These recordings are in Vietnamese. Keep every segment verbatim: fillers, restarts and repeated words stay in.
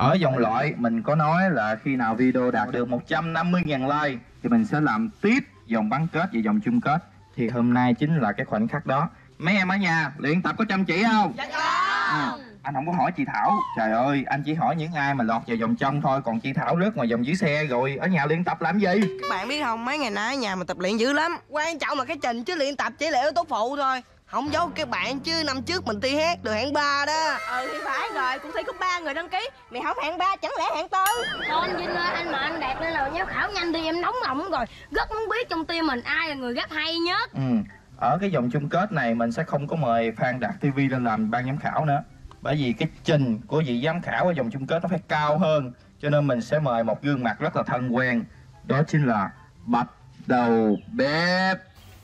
Ở dòng loại mình có nói là khi nào video đạt được một trăm năm mươi nghìn like thì mình sẽ làm tiếp vòng bán kết và vòng chung kết. Thì hôm nay chính là cái khoảnh khắc đó. Mấy em ở nhà luyện tập có chăm chỉ không? Dạ không. Ừ. Anh không có hỏi chị Thảo. Trời ơi, anh chỉ hỏi những ai mà lọt vào vòng trong thôi. Còn chị Thảo rớt ngoài vòng dưới xe rồi. Ở nhà luyện tập làm gì? Các bạn biết không, mấy ngày nay ở nhà mà tập luyện dữ lắm. Quan trọng là cái trình chứ luyện tập chỉ là yếu tố phụ thôi. Không giấu các bạn chứ năm trước mình thi hát được hạng ba đó. Ừ thì phải rồi, cuộc thi có ba người đăng ký. Mày không hạng ba chẳng lẽ hạng tư? Thôi anh Vinh ơi, anh mà anh đạt lên là giám khảo nhanh đi, em nóng lòng rồi. Rất muốn biết trong team mình ai là người rất hay nhất. Ừ. Ở cái vòng chung kết này mình sẽ không có mời Phan Đạt ti vi lên làm ban giám khảo nữa. Bởi vì cái trình của vị giám khảo ở vòng chung kết nó phải cao hơn. Cho nên mình sẽ mời một gương mặt rất là thân quen. Đó chính là Bạch Đầu Bếp.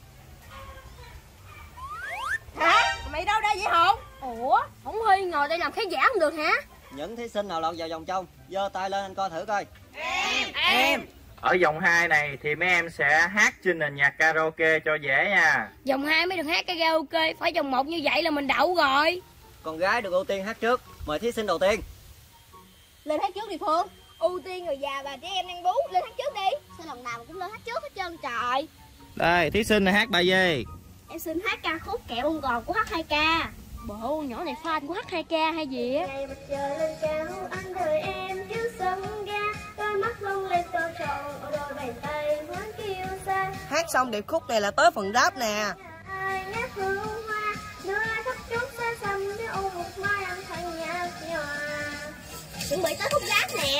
Hả? Mày đâu ra vậy Hùng? Ủa, không Huy ngồi đây làm khán giả không được hả? Những thí sinh nào lọt vào vòng trong giơ tay lên anh coi thử coi. Em, em. Ở vòng hai này thì mấy em sẽ hát trên nền nhạc karaoke cho dễ nha. Vòng hai mới được hát cái karaoke, phải vòng một như vậy là mình đậu rồi. Con gái được ưu tiên hát trước. Mời thí sinh đầu tiên. Lên hát trước đi Phương. Ưu tiên người già và trẻ em đang bú, lên hát trước đi. Sao lần nào cũng lên hát trước hết trơn trời. Đây, thí sinh này hát bài gì? Em xin hát ca khúc Kẹo bông gòn của hát hai ca. Bộ nhỏ này fan của hát hai ca hay gì á? Ngày mặt trời lên cao, anh đợi em dưới sân ga. Đôi mắt long lên to tròn, đôi bàn tay hoán kêu xa. Hát xong điệp khúc này là tới phần rap nè. Ai ngát hương hoa, đưa ai thắp chút xa xăm với ôm một mai âm thanh nhạt nhòa. Chuẩn bị tới khúc rap nè.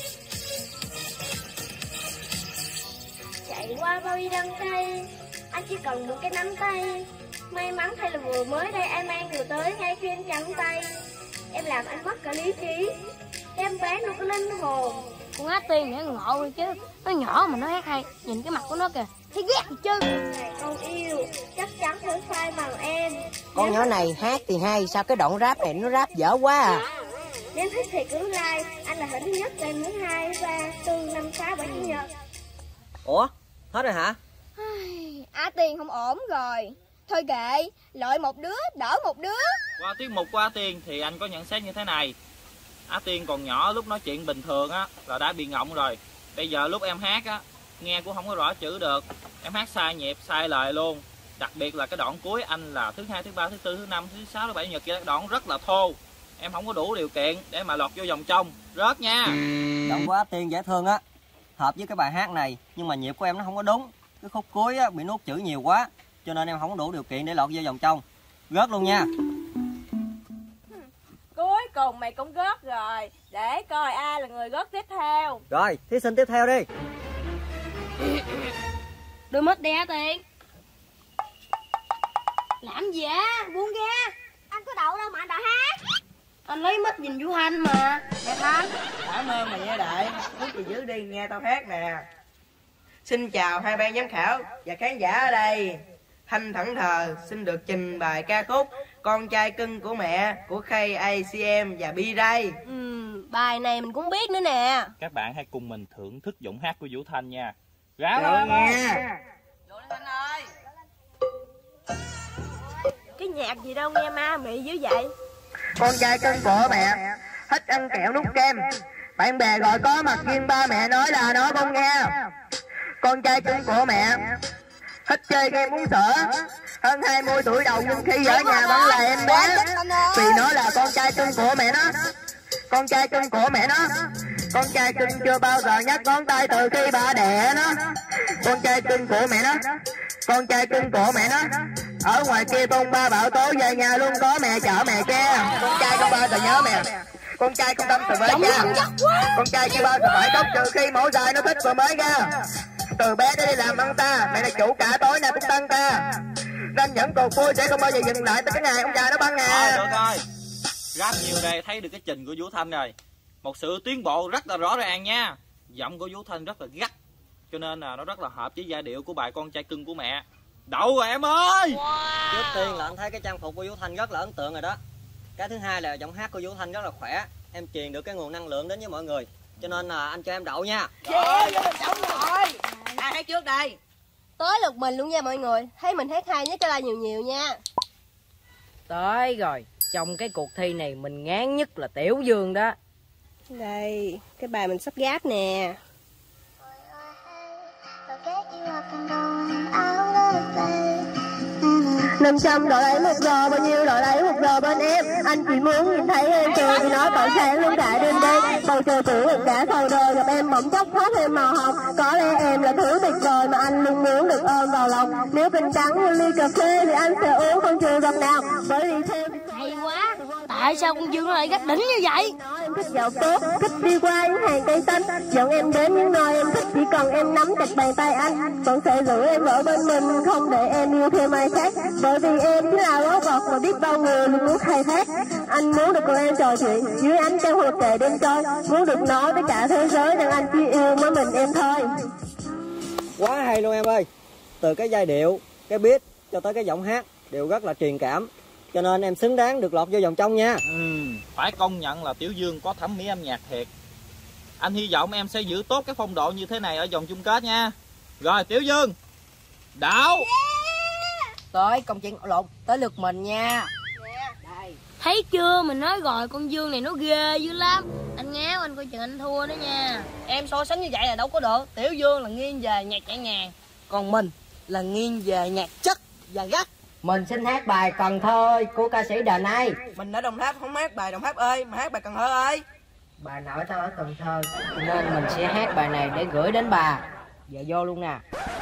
Chạy qua bao đi đăng tay, anh chỉ cần một cái nắm tay. May mắn thay là vừa mới đây em mang điều tới ngay khi em chẳng tay. Em làm anh mất cả lý trí, em bé nó có linh hồn. Con hát tiên để ngộ đi chứ. Nó nhỏ mà nó hát hay. Nhìn cái mặt của nó kìa, thấy ghét gì chứ. Ngày con yêu, chắc chắn phải phai bằng em. Con nhỏ này hát thì hay, sao cái đoạn rap này nó rap dở quá à. Nếu thích thì cứ like, anh là hình thứ nhất, em muốn hai, ba, bốn, năm, sáu, bảy, chủ nhật. Ủa? Hết rồi hả? Á Tiên không ổn rồi. Thôi kệ, lợi một đứa, đỡ một đứa. Qua tiết mục của Á Tiên thì anh có nhận xét như thế này. Á Tiên còn nhỏ lúc nói chuyện bình thường á là đã bị ngọng rồi. Bây giờ lúc em hát á, nghe cũng không có rõ chữ được. Em hát sai nhịp, sai lời luôn. Đặc biệt là cái đoạn cuối anh là thứ hai, thứ ba, thứ tư, thứ năm, thứ sáu, thứ bảy, chủ nhật kia, đoạn rất là thô. Em không có đủ điều kiện để mà lọt vô vòng trong. Rớt nha. Giọng của Á Tiên dễ thương á, hợp với cái bài hát này. Nhưng mà nhịp của em nó không có đúng. Cái khúc cuối á, bị nuốt chữ nhiều quá, cho nên em không có đủ điều kiện để lọt vô vòng trong. Rớt luôn nha. Cuối cùng mày cũng rớt rồi. Để coi ai là người rớt tiếp theo. Rồi, thí sinh tiếp theo đi. Đưa mít đi Á Tiên. Làm gì á, buông ra. Anh có đậu đâu mà anh đã hát. Anh lấy mít nhìn Vũ Thanh mà. Nè Thanh, cảm ơn mày nha Đại. Muốn gì giữ đi, nghe tao hát nè. Xin chào hai ban giám khảo và khán giả ở đây. Thanh thẫn thờ xin được trình bày ca khúc Con Trai Cưng Của Mẹ của K A C M và B-Ray. Ừ, bài này mình cũng biết nữa nè. Các bạn hãy cùng mình thưởng thức giọng hát của Vũ Thanh nha. Ráng lên nha. Vô lên Thanh ơi. Cái nhạc gì đâu nghe ma mị dữ vậy. Con trai cưng của mẹ thích ăn kẹo nút kem. Bạn bè gọi có mặt riêng ba mẹ nói là nó không nghe. Con trai cưng của mẹ thích chơi game uống sữa. Hơn hai mươi tuổi đầu nhưng khi ở nhà vẫn là em bé. Vì nó là con trai cưng của mẹ nó. Con trai cưng của mẹ nó. Con trai cưng chưa bao giờ nhắc ngón tay từ khi bà đẻ nó. Con trai cưng của mẹ nó. Con trai cưng của mẹ nó. Ở ngoài kia bông ba bão tố về nhà luôn có mẹ chở mẹ che. Con trai không bao giờ nhớ mẹ. Con trai không tâm sự với cha. Con trai chưa bao giờ phải khóc trừ khi mỗi dài nó thích rồi mới ra. Từ bé đến đi làm ăn ta, mẹ là chủ cả tối nay cũng tăng ca. Nên những cuộc vui sẽ không bao giờ dừng lại tới cái ngày ông già nó băng hà. Thôi được rồi. Rap nhiều đây thấy được cái trình của Vũ Thanh rồi. Một sự tiến bộ rất là rõ ràng nha. Giọng của Vũ Thanh rất là gắt, cho nên là nó rất là hợp với giai điệu của bài Con Trai Cưng Của Mẹ. Đậu rồi em ơi. Wow. Trước tiên là anh thấy cái trang phục của Vũ Thanh rất là ấn tượng rồi đó. Cái thứ hai là giọng hát của Vũ Thanh rất là khỏe. Em truyền được cái nguồn năng lượng đến với mọi người. Cho nên là anh cho em đậu nha. Yeah, vô mình đậu rồi. Ai hát trước đây? Tới lượt mình luôn nha mọi người. Thấy mình hát hay nhớ cho like nhiều nhiều nha. Tới rồi. Trong cái cuộc thi này mình ngán nhất là Tiểu Dương đó. Đây, cái bài mình sắp ghép nè. Năm trăm đỏ lấy một giờ, bao nhiêu đỏ lấy một giờ bên em. Anh chỉ muốn nhìn thấy em cười vì nó tỏa sáng luôn cả đêm đây. Bầu trời cũ em đã sầu đời, gặp em bỗng chốc thoát em màu hồng. Có lẽ em là thứ tuyệt vời mà anh luôn muốn được ôm vào lòng. Nếu bình trắng như ly cà phê thì anh sẽ uống không chừa giọt nào. Bởi vì theo hay quá, tại sao con Dương lại gắt đỉnh như vậy? em thích dạo tốt, thích đi qua những hàng cây xanh, dẫn em đến những nơi em thích, chỉ cần em nắm chặt bàn tay anh, vẫn sẽ giữ em ở bên mình, không để em yêu thêm ai khác. Bởi vì em chỉ là báu vật mà biết bao người luôn muốn khai thác. Anh muốn được cùng em trò chuyện dưới ánh trăng hoặc kề đêm trôi, muốn được nói với cả thế giới rằng anh chỉ yêu mỗi mình em thôi. Quá hay luôn em ơi. Từ cái giai điệu, cái beat cho tới cái giọng hát đều rất là truyền cảm. Cho nên em xứng đáng được lọt vô vòng trong nha. Ừ, phải công nhận là Tiểu Dương có thẩm mỹ âm nhạc thiệt. Anh hy vọng em sẽ giữ tốt cái phong độ như thế này ở vòng chung kết nha. Rồi Tiểu Dương, đảo. Tới công chuyện lộn, tới lượt mình nha. Đây. Thấy chưa, mình nói rồi, con Dương này nó ghê dữ lắm. Anh ngáo anh coi chừng anh thua đó nha. Em so sánh như vậy là đâu có được. Tiểu Dương là nghiêng về nhạc nhẹ nhàng, còn mình là nghiêng về nhạc chất và gắt. Mình xin hát bài Cần Thơ của ca sĩ Đền Ây. Mình ở Đồng Tháp không hát bài Đồng Tháp ơi, mà hát bài Cần Thơ ơi. Bà nội tao ở Cần Thơ, nên mình sẽ hát bài này để gửi đến bà. Giờ vô luôn nè.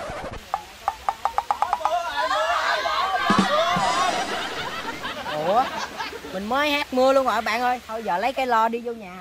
Ủa, mình mới hát mưa luôn rồi bạn ơi. Thôi giờ lấy cái lo đi vô nhà.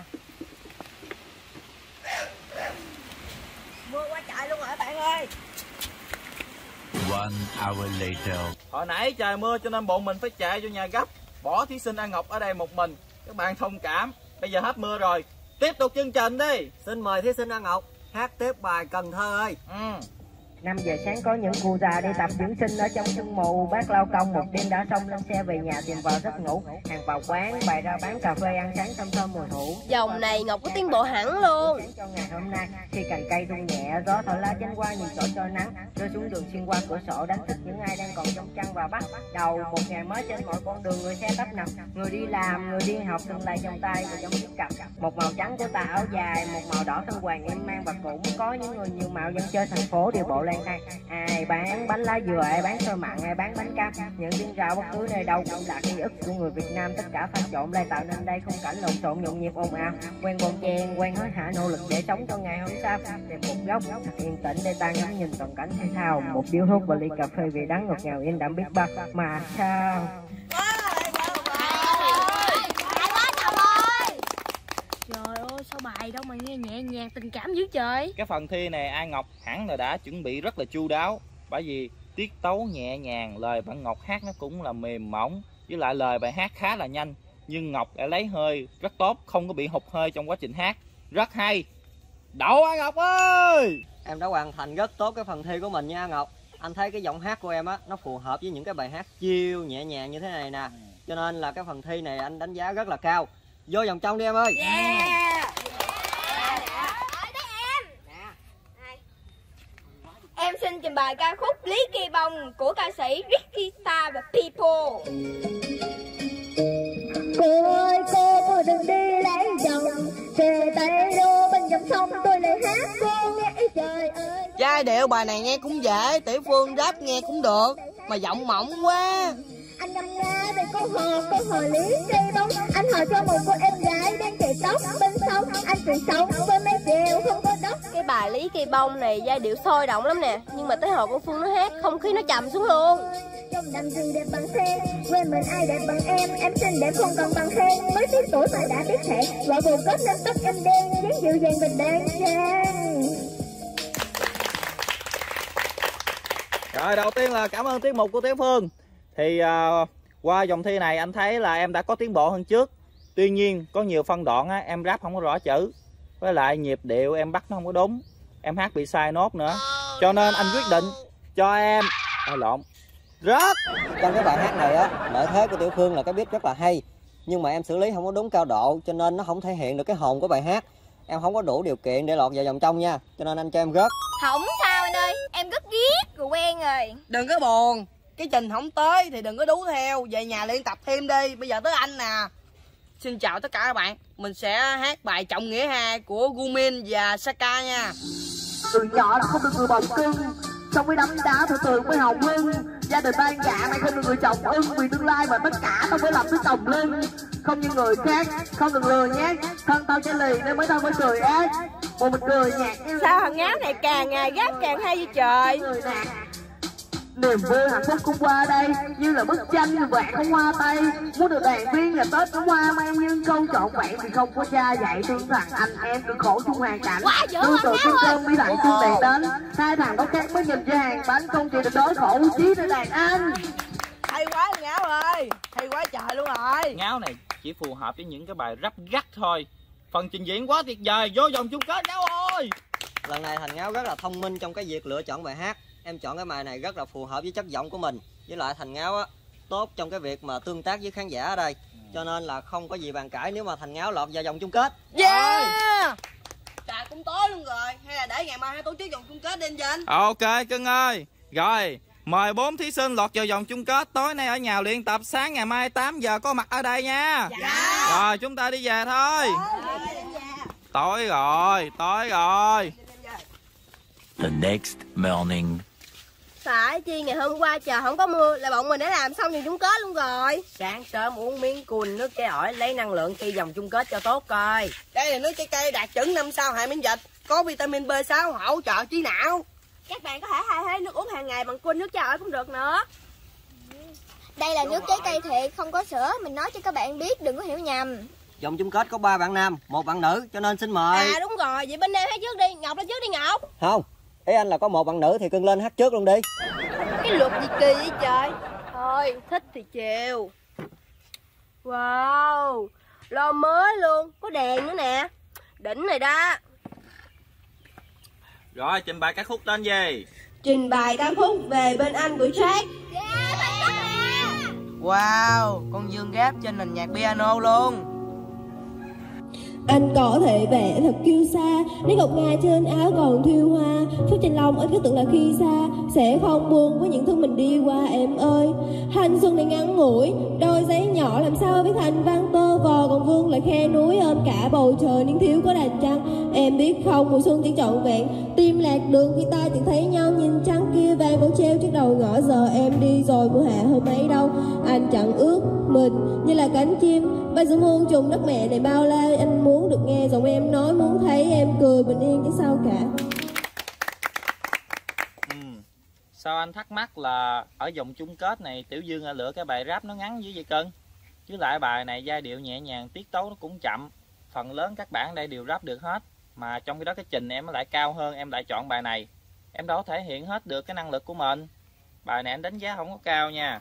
Mưa quá trời luôn rồi bạn ơi. One hour later. Hồi nãy trời mưa cho nên bọn mình phải chạy vô nhà gấp, bỏ thí sinh An Ngọc ở đây một mình. Các bạn thông cảm. Bây giờ hết mưa rồi, tiếp tục chương trình đi. Xin mời thí sinh An Ngọc hát tiếp bài Cần Thơ ơi. Ừ. năm giờ sáng có những cụ già đi tập dưỡng sinh ở trong sương mù, bác lao công một đêm đã xong lên xe về nhà tìm vào giấc ngủ. Hàng vào quán bày ra bán cà phê ăn sáng thơm thơm mùi thủ. Dòng này Ngọc có tiến bộ hẳn luôn. Cho ngày hôm nay khi cành cây rung nhẹ, gió thổi lá chánh qua nhìn chỗ cho nắng rơi xuống đường xuyên qua cửa sổ, đánh thức những ai đang còn trong trăng và bắt đầu một ngày mới trên mọi con đường. Người xe tấp nập, người đi làm, người đi học từng lại trong tay và trong chiếc cặp. Một màu trắng của tà áo dài, một màu đỏ thân hoàng em mang, và cũng có những người nhiều màu dân chơi thành phố điều bộ lang thang. Ai bán bánh lá dừa, ai bán xôi mặn, ai bán bánh cam. Những tiếng rào bất cứ nơi đâu cũng là ký ức của người Việt Nam. Tất cả pha trộn lại tạo nên đây khung cảnh lộn xộn nhộn nhịp ồn ào. Quen bon chen, quen hối hả nỗ lực để sống cho ngày hôm sau. Tìm một góc thật yên tĩnh để ta ngắm nhìn toàn cảnh thể thao. Một điếu thuốc và ly cà phê vị đắng ngọt ngào yên đậm biết bao mà sao. Trời ơi, sao bài đâu mà nghe nhẹ nhàng tình cảm dữ trời. Cái phần thi này An Ngọc hẳn là đã chuẩn bị rất là chu đáo. Bởi vì tiết tấu nhẹ nhàng, lời bạn Ngọc hát nó cũng là mềm mỏng, với lại lời bài hát khá là nhanh. Nhưng Ngọc đã lấy hơi rất tốt, không có bị hụt hơi trong quá trình hát. Rất hay. Đậu An Ngọc ơi! Em đã hoàn thành rất tốt cái phần thi của mình nha An Ngọc. Anh thấy cái giọng hát của em á, nó phù hợp với những cái bài hát chill nhẹ nhàng như thế này nè. Cho nên là cái phần thi này anh đánh giá rất là cao. Vô vòng trong đi em ơi. Yeah. Em xin trình bày ca khúc Lý Kỳ Bông của ca sĩ Ricky Star và People. Cô ơi cô, cô đừng đi lấy chồng, về tay đô bên dòng sông tôi lại hát cô nghe trời ơi. Giai điệu bài này nghe cũng dễ, Tiểu Phương rap nghe cũng được, mà giọng mỏng quá. Anh ngâm nga về câu hò, câu hò Lý Kỳ Bông. Anh hò cho một cô em gái đang chạy tóc bên sông. Anh tự sống với mấy chèo không có đốc. Cái bài Lý Kỳ Bông này giai điệu sôi động lắm nè, nhưng mà tới hồi con Phương nó hát không khí nó trầm xuống luôn. Trong đám rừng đẹp bằng sen, quên mình ai đẹp bằng em. Em xinh đẹp không cần bằng khen, mới biết tuổi mà đã biết hẹn. Gọi buồn kết nên tóc em đen, dáng dịu dàng bình đang trang. Rồi đầu tiên là cảm ơn tiết mục của Tiểu Phương. Thì uh, qua vòng thi này anh thấy là em đã có tiến bộ hơn trước. Tuy nhiên có nhiều phân đoạn á, em rap không có rõ chữ. Với lại nhịp điệu em bắt nó không có đúng. Em hát bị sai nốt nữa. Cho nên anh quyết định cho em à, lộn rớt. Trong cái bài hát này á, lợi thế của Tiểu Phương là cái beat rất là hay, nhưng mà em xử lý không có đúng cao độ, cho nên nó không thể hiện được cái hồn của bài hát. Em không có đủ điều kiện để lọt vào vòng trong nha, cho nên anh cho em rớt. Không sao anh ơi, em rất ghét rồi quen rồi. Đừng có buồn, cái trình không tới thì đừng có đú theo, về nhà luyện tập thêm đi. Bây giờ tới anh nè. xin chào tất cả các bạn. Mình sẽ hát bài Trọng Nghĩa Hai của Gumin và Saka nha. Từ nhỏ là không được người bồng cưng, xong với đấm đá từ từ với hồng hưng. Gia đình ban dạ mày không được người chồng ưng, vì tương lai mà tất cả tao phải lập đứa chồng lưng. Không như người khác, không được lừa nhát, thân tao chai lì nên mới tao mới cười ác. Một mình cười nhạt. Sao thằng ngáo này càng ngày gắt càng hay như trời. Niềm vui hạnh phúc cũng qua đây, như là bức tranh vạn không hoa tay. Muốn được đoàn viên là Tết cũng hoa mang, nhưng không trọn vẹn vì không có cha dạy thương thằng anh em cực khổ chung hoàn cảnh. Tôi từ trên cơm đi thẳng chung đầy đến, hai thằng có khác mới nhìn cho hàng bánh, không chỉ được đói khổ chí để đàn anh. Hay quá Ngáo ơi, hay quá trời luôn rồi. Ngáo này chỉ phù hợp với những cái bài rap gắt thôi. Phần trình diễn quá tuyệt vời, vô vòng chung kết Ngáo ơi. Lần này Thành Ngáo rất là thông minh trong cái việc lựa chọn bài hát. Em chọn cái bài này rất là phù hợp với chất giọng của mình. Với lại Thành Ngáo á, tốt trong cái việc mà tương tác với khán giả ở đây. Cho nên là không có gì bàn cãi nếu mà Thành Ngáo lọt vào vòng chung kết. Yeah. Trời cũng tối luôn rồi. Hay là để ngày mai tổ chức vòng chung kết đi anh Vinh. Ok cưng ơi. Rồi, mời bốn thí sinh lọt vào vòng chung kết. Tối nay ở nhà luyện tập, sáng ngày mai tám giờ có mặt ở đây nha. Dạ. Rồi chúng ta đi về thôi. Tối rồi, tối rồi. The next morning. Phải chi ngày hôm qua trời không có mưa là bọn mình đã làm xong vòng chung kết luôn rồi. Sáng sớm uống miếng cùn nước trái ổi lấy năng lượng khi vòng chung kết cho tốt coi. Đây là nước trái cây đạt chuẩn năm sao hệ miễn dịch, có vitamin B sáu hỗ trợ trí não. Các bạn có thể thay thế nước uống hàng ngày bằng cùn nước trái ổi cũng được nữa. Đây là nước trái cây thiệt, không có sữa, mình nói cho các bạn biết đừng có hiểu nhầm. Vòng chung kết có ba bạn nam, một bạn nữ, cho nên xin mời. À đúng rồi, vậy bên em hát trước đi, Ngọc lên trước đi Ngọc. Không, ý anh là có một bạn nữ thì cưng lên hát trước luôn đi. Cái luật gì kỳ vậy trời. Thôi, thích thì chiều. Wow, lo mới luôn, có đèn nữa nè. Đỉnh này đó. Rồi, trình bày ca khúc tên gì? Trình bày ca khúc Về Bên Anh của Jack. Wow, con Dương rap trên nền nhạc piano luôn. Anh có thể vẽ thật kiêu sa, nét ngọc ngà trên áo còn thiêu hoa. Phút trên lòng anh cứ tưởng là khi xa sẽ không buồn với những thứ mình đi qua em ơi. Thanh xuân này ngắn ngủi, đôi giấy nhỏ làm sao biết thành văn tơ vò. Còn vương lại khe núi ôm cả bầu trời nhưng thiếu có đàn trăng. Em biết không, mùa xuân chỉ trọn vẹn, tim lạc đường khi ta từng thấy nhau. Nhìn trăng kia vàng vẫn treo trước đầu ngõ, giờ em đi rồi mùa hạ hôm ấy đâu. Anh chẳng ước mình như là cánh chim bay giữa muôn trùng đất mẹ này bao la. Anh muốn được nghe giọng em nói, muốn thấy em cười bình yên chứ sao cả. Ừ. Sao anh thắc mắc là ở vòng chung kết này Tiểu Dương lựa cái bài rap nó ngắn dữ vậy cưng? Với lại bài này giai điệu nhẹ nhàng, tiết tấu nó cũng chậm. Phần lớn các bạn ở đây đều rap được hết. Mà trong cái đó cái trình em lại cao hơn, em lại chọn bài này. Em đâu có thể hiện hết được cái năng lực của mình. Bài này em đánh giá không có cao nha.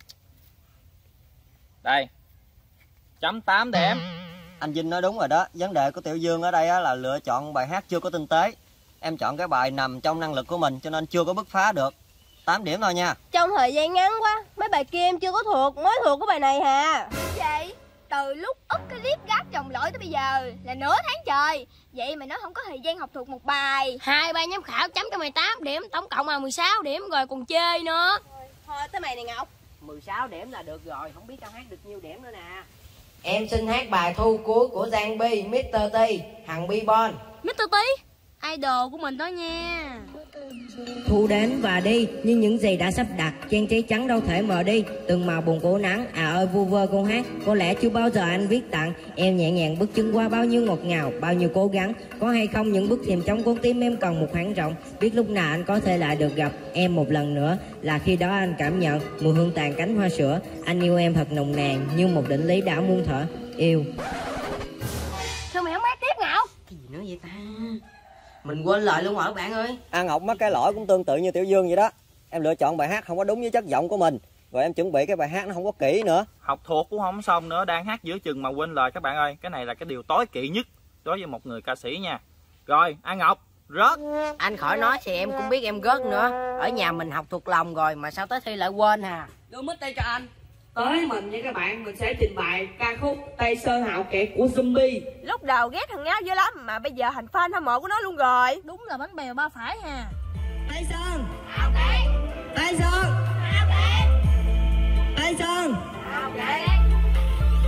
Đây, chấm tám điểm. Anh Vinh nói đúng rồi đó. Vấn đề của Tiểu Dương ở đây á, là lựa chọn bài hát chưa có tinh tế. Em chọn cái bài nằm trong năng lực của mình cho nên chưa có bứt phá được. Tám điểm thôi nha. Trong thời gian ngắn quá, mấy bài kia em chưa có thuộc, mới thuộc cái bài này hà. Vậy, từ lúc úp cái clip gác chồng lỗi tới bây giờ là nửa tháng trời. Vậy mà nó không có thời gian học thuộc một bài. Hai ban giám khảo chấm cho mày tám điểm, tổng cộng là mười sáu điểm rồi còn chê nữa. Thôi tới mày này Ngọc. Mười sáu điểm là được rồi, không biết tao hát được nhiêu điểm nữa nè. Em xin hát bài Thu Cuối của Giang Bi, mít tơ T, Hằng Bi Bon. mít tơ Tí, idol của mình đó nha. Thu đến và đi, nhưng những gì đã sắp đặt, trang trí trắng đâu thể mờ đi. Từng màu buồn của nắng, à ơi vu vơ con hát. Có lẽ chưa bao giờ anh viết tặng em nhẹ nhàng bước chân qua bao nhiêu ngọt ngào, bao nhiêu cố gắng. Có hay không những bước thềm trong con tim em cần một khoảng rộng. Biết lúc nào anh có thể lại được gặp em một lần nữa, là khi đó anh cảm nhận mùi hương tàn cánh hoa sữa. Anh yêu em thật nồng nàn như một định lý đã muôn thở yêu. Sao mày không hát tiếp Ngọc? Cái gì nữa vậy ta? Mình quên lời luôn rồi các bạn ơi. An Ngọc mắc cái lỗi cũng tương tự như Tiểu Dương vậy đó. Em lựa chọn bài hát không có đúng với chất giọng của mình. Rồi em chuẩn bị cái bài hát nó không có kỹ nữa. Học thuộc cũng không xong nữa, đang hát giữa chừng mà quên lời các bạn ơi. Cái này là cái điều tối kỵ nhất đối với một người ca sĩ nha. Rồi, An Ngọc, rớt. Anh khỏi nói thì em cũng biết em rớt nữa. Ở nhà mình học thuộc lòng rồi mà sao tới thi lại quên hà. Đưa mic tay cho anh. Tới mình với các bạn, mình sẽ trình bày ca khúc Tây Sơn Hào Kiệt của Zombie. Lúc đầu ghét thằng Ngáo dữ lắm, mà bây giờ thành fan hâm mộ của nó luôn rồi. Đúng là bánh bèo ba phải ha. Tây Sơn Hào Kiệt, Tây Sơn Hào Kiệt, Tây Sơn Hào Kiệt.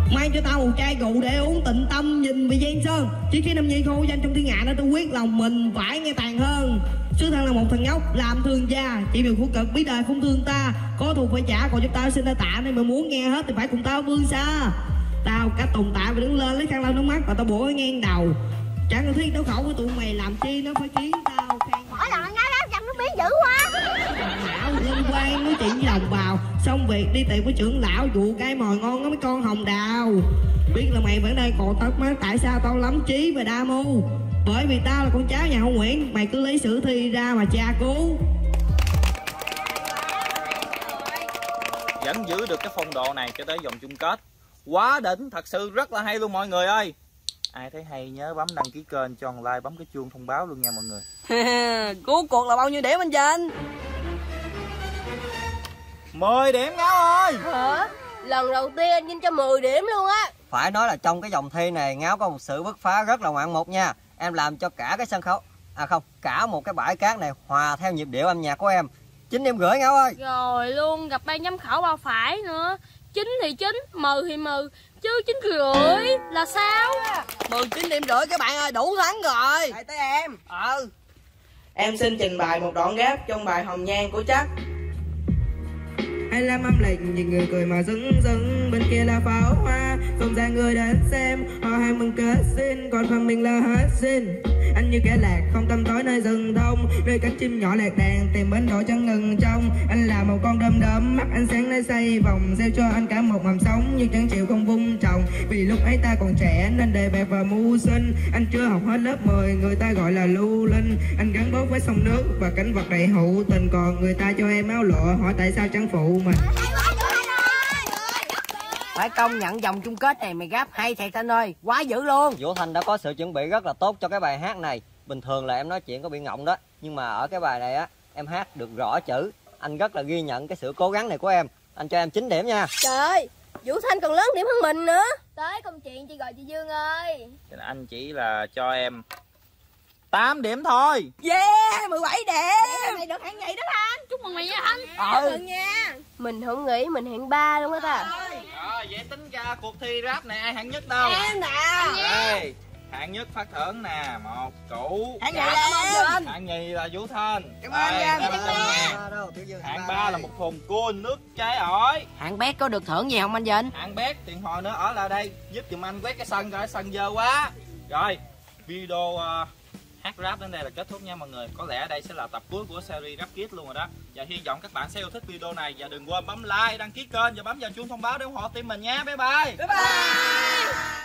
Mang cho tao một chai rượu để uống tịnh tâm nhìn về Giang Sơn. Chỉ khi Nam Nhi khô danh trong thiên hạ nên tôi quyết lòng mình phải nghe tàn hơn. Sư thân là một thằng nhóc làm thương gia, chỉ vì khổ cực biết đời không thương ta. Có thù phải trả, còn giúp tao xin ta tạ, nên mà muốn nghe hết thì phải cùng tao vươn xa. Tao cả tồn tại và đứng lên lấy khăn lau nước mắt và tao bổ ngang đầu. Chẳng cần thiết đấu khẩu với tụi mày làm chi nó phải khiến tao khen. Mỗi lần ngáo đáp chậm nó biến dữ quá. Lão liên quan nói chuyện với đồng bào, xong việc đi tìm với trưởng lão dụ cái mồi ngon đó mấy con hồng đào. Biết là mày vẫn đây còn tóc má, tại sao tao lắm trí và đa mưu? Bởi vì tao là con cháu nhà Hậu Nguyễn, mày cứ lấy sử thi ra mà tra cứu. Vẫn giữ được cái phong độ này cho tới vòng chung kết. Quá đỉnh, thật sự rất là hay luôn mọi người ơi. Ai thấy hay nhớ bấm đăng ký kênh, cho like, bấm cái chuông thông báo luôn nha mọi người. Cuối cuộc là bao nhiêu điểm anh Trinh? mười điểm Ngáo ơi. Hả? Lần đầu tiên anh Vinh cho mười điểm luôn á. Phải nói là trong cái vòng thi này Ngáo có một sự bứt phá rất là ngoạn mục nha. Em làm cho cả cái sân khấu, à không, cả một cái bãi cát này hòa theo nhịp điệu âm nhạc của em. Chín điểm rưỡi Ngáo ơi. Rồi luôn, gặp ban giám khảo bao phải nữa. Chín thì chín, mười thì mười, chứ chín rưỡi là sao? mười chín điểm rưỡi các bạn ơi, đủ thắng rồi. Lại tới em. Ừ. Em xin trình bày một đoạn ghép trong bài Hồng Nhan của Chắc. Hay làm âm lịch nhìn người cười mà dưng dưng, bên kia là pháo hoa không ra người đến xem, họ hai mừng kết xin còn phần mình là hết xin. Anh như kẻ lạc không tâm tối nơi rừng thông, nơi cánh chim nhỏ lạc đàn tìm bến đỗ chẳng ngừng trong. Anh là một con đom đóm mắt anh sáng nơi xoay vòng, gieo cho anh cả một mầm sống nhưng chẳng chịu không vung trồng. Vì lúc ấy ta còn trẻ nên đề bạc và mưu sinh, anh chưa học hết lớp mười người ta gọi là lưu linh. Anh gắn bó với sông nước và cảnh vật đầy hữu tình, còn người ta cho em áo lụa hỏi tại sao chẳng phụ mình. Phải công nhận vòng chung kết này mày gáp hay thiệt anh ơi, quá dữ luôn. Vũ Thanh đã có sự chuẩn bị rất là tốt cho cái bài hát này. Bình thường là em nói chuyện có bị ngọng đó, nhưng mà ở cái bài này á em hát được rõ chữ. Anh rất là ghi nhận cái sự cố gắng này của em. Anh cho em chín điểm nha. Trời ơi, Vũ Thanh còn lớn điểm hơn mình nữa. Tới công chuyện chị gọi chị Dương ơi. Anh chỉ là cho em tám điểm thôi. Yeah, mười bảy điểm. Mày được hạng nhì đó Thanh. Chúc mừng mày nha Thanh. Ừ. Mừng nha. Mình không nghĩ mình hạng ba luôn á ta. Rồi, vậy tính ra cuộc thi rap này ai hạng nhất đâu? Em nè. Đây, hạng nhất phát thưởng nè, một củ. Hạng nhì là em. Hạng nhì là Vũ Thanh. Cảm ơn em. Hạng ba là một thùng cua nước trái ổi. Hạng bét có được thưởng gì không anh Vinh? Hạng bét tiền hồi nữa ở lại đây giúp giùm anh quét cái sân coi, sân dơ quá. Rồi, video uh, hát rap đến đây là kết thúc nha mọi người. Có lẽ đây sẽ là tập cuối của series Rap Kids luôn rồi đó. Và hy vọng các bạn sẽ yêu thích video này. Và đừng quên bấm like, đăng ký kênh và bấm vào chuông thông báo để ủng hộ team mình nha. Bye bye. Bye bye.